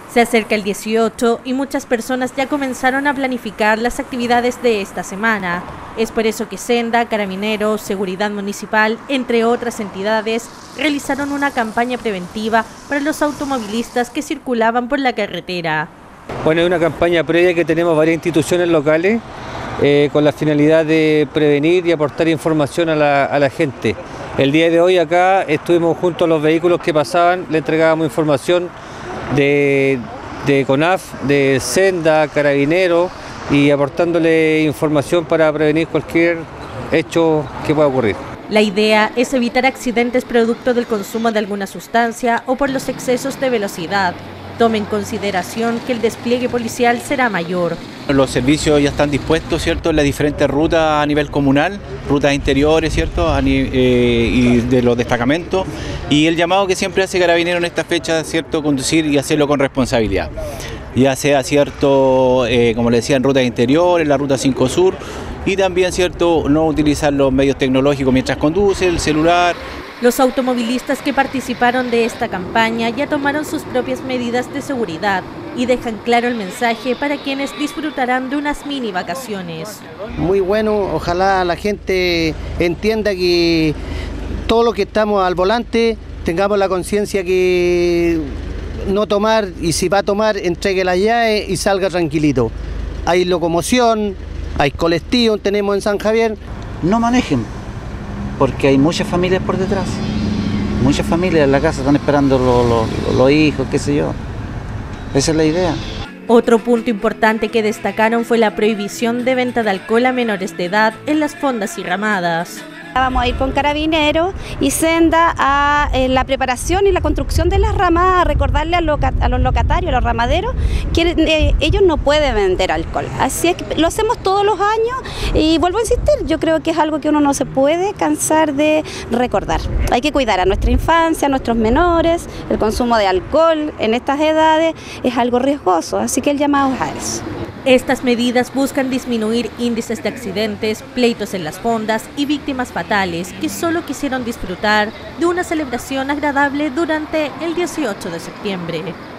Se acerca el 18 y muchas personas ya comenzaron a planificar las actividades de esta semana. Es por eso que Senda, Carabineros, Seguridad Municipal, entre otras entidades, realizaron una campaña preventiva para los automovilistas que circulaban por la carretera. Bueno, es una campaña previa que tenemos varias instituciones locales con la finalidad de prevenir y aportar información a la gente. El día de hoy acá estuvimos junto a los vehículos que pasaban, le entregábamos información de CONAF, de Senda, Carabineros y aportándole información para prevenir cualquier hecho que pueda ocurrir. La idea es evitar accidentes producto del consumo de alguna sustancia o por los excesos de velocidad. Tome en consideración que el despliegue policial será mayor. Los servicios ya están dispuestos, ¿cierto?, en las diferentes rutas a nivel comunal, rutas interiores, ¿cierto?, y de los destacamentos. Y el llamado que siempre hace Carabineros en esta fecha, ¿cierto?, conducir y hacerlo con responsabilidad. Ya sea, ¿cierto?, como le decía, en rutas interiores, en la ruta 5 Sur, y también, ¿cierto?, no utilizar los medios tecnológicos mientras conduce, el celular. Los automovilistas que participaron de esta campaña ya tomaron sus propias medidas de seguridad y dejan claro el mensaje para quienes disfrutarán de unas mini vacaciones. Muy bueno, ojalá la gente entienda que todos los que estamos al volante tengamos la conciencia que no tomar, y si va a tomar, entregue la llave y salga tranquilito. Hay locomoción, hay colectivo, tenemos en San Javier. No manejen, porque hay muchas familias por detrás. Muchas familias en la casa están esperando los hijos, qué sé yo. Esa es la idea. Otro punto importante que destacaron fue la prohibición de venta de alcohol a menores de edad en las fondas y ramadas. Vamos a ir con Carabineros y Senda a la preparación y la construcción de las ramadas, a recordarle a los locatarios, a los ramaderos, que ellos no pueden vender alcohol. Así es que lo hacemos todos los años y vuelvo a insistir, yo creo que es algo que uno no se puede cansar de recordar. Hay que cuidar a nuestra infancia, a nuestros menores, el consumo de alcohol en estas edades es algo riesgoso, así que el llamado es a eso. Estas medidas buscan disminuir índices de accidentes, pleitos en las fondas y víctimas fatales que solo quisieron disfrutar de una celebración agradable durante el 18 de septiembre.